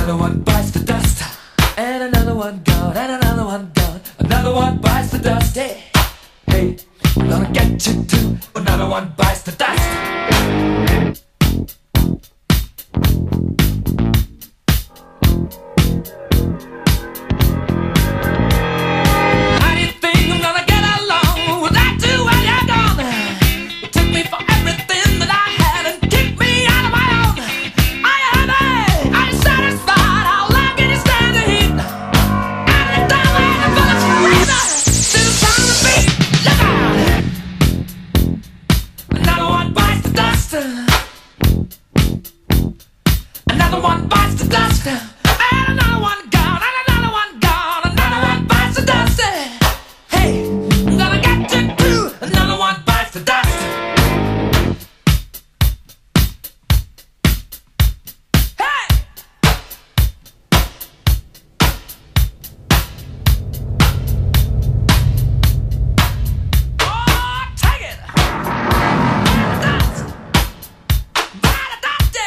Another one bites the dust, and another one gone, and another one gone. Another one bites the dust, hey, hey, I'm gonna get you too. Another one bites the dust. Another one bites the dust, and another one gone, and another one gone. Another one bites the dust. Hey, I'm gonna get you too. Another one bites the dust. Hey! Oh, take it! Dust! Bite the dust!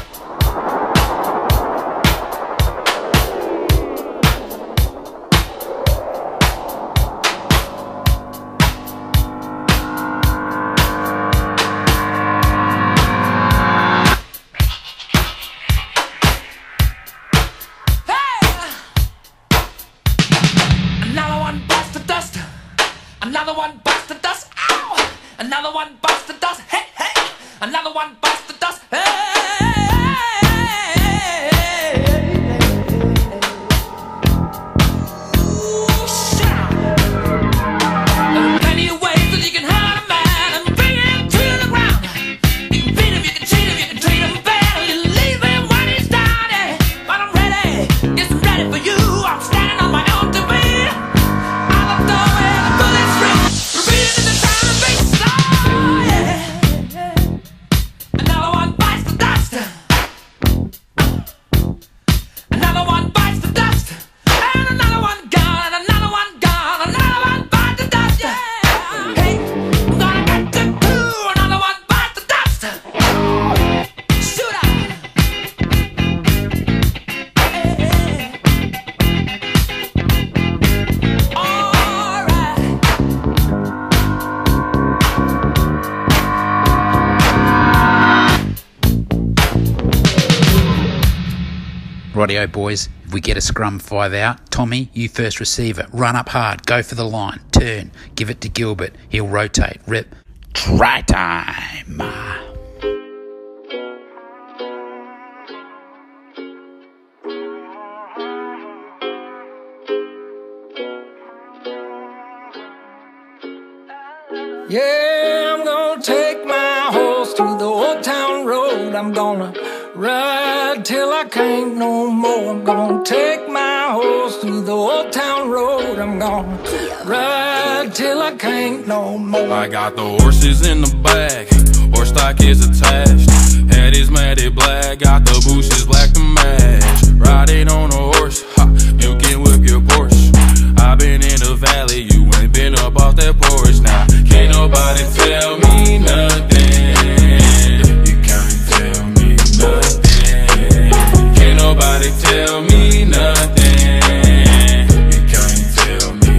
Another one bites the dust, ow! Another one bites the dust, hey, hey! Another one bites the dust, hey! Ooh, shit! There are plenty of ways that you can hurt a man and bring him to the ground. You can beat him, you can cheat him, you can treat him bad, or you leave him when he's down, yeah. But I'm ready, yes, I'm ready for you. I'm standing on my own to be. Rightio boys, if we get a scrum 5 out, Tommy, you first receive it, run up hard, go for the line, turn, give it to Gilbert, he'll rotate, rip, try time. Yeah, I'm gonna take my horse through the old town road. I'm gonna ride till I can't no more. I'm gonna take my horse through the old town road. I'm gonna ride till I can't no more. I got the horses in the back, horse stock is attached. Head is matted black, got the bushes black to match. Riding on a horse, ha, you can whip your Porsche. I been in the valley, you ain't been up off that porch. Now, can't nobody tell me nothing. You can't tell me nothing. Can't nobody tell me nothing. You can't tell me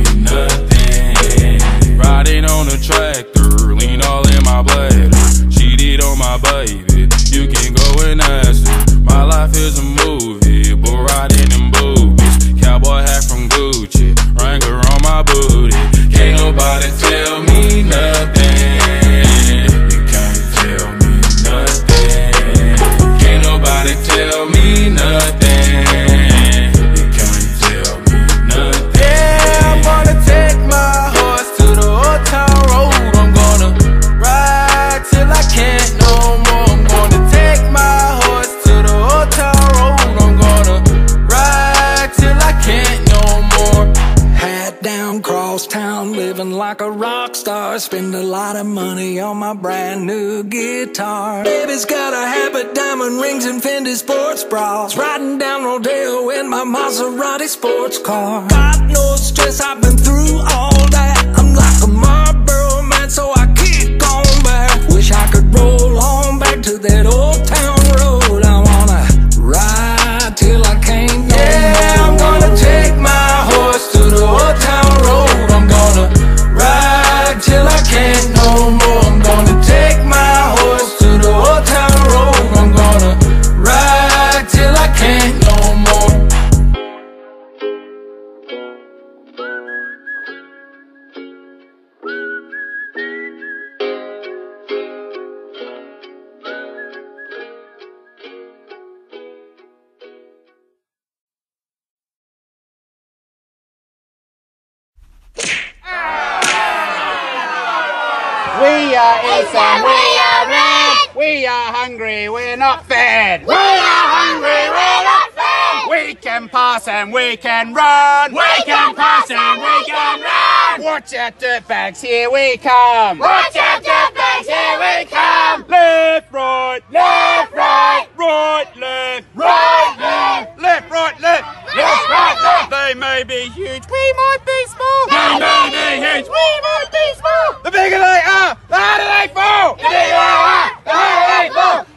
nothing. Riding on a tractor, lean all in my bladder. Cheated on my baby, you can go and ask her. My life is a movie, but riding in boobies. Cowboy hat from Gucci, Wrangler on my booty. Can't nobody tell me nothing. You can't tell me nothing. Can't nobody tell me nothing. You can't tell me nothing. Yeah, I'm gonna take my horse to the old town road. I'm gonna ride till I can't no more. I'm gonna take my horse to the old town road. I'm gonna ride till I can't no more. Hat down, cross town, living like a rock star. Spend a lot of money on my brand new guitar. Baby's got a habit, diamond rings and Fendi sports bras. Riding down Rodeo in my Maserati sports car. Got no stress, I've been through all that. I'm like a Marlboro man, so I keep going back. Wish I could roll on back to that old town road. I wanna ride till I can't are east and we are red. We are hungry, we're not fed. We are hungry, we're not fed. We can pass and we can run. We can pass and we can run. Watch out, dirtbags, here we come. Watch out, dirtbags, here we come. Left, right, left, right, right, left, right, left, left, right, left, left, right, left. They may be huge, we might be small. They may be huge, we might be small. The bigger they are, the harder they fall. The bigger they are, the harder they fall.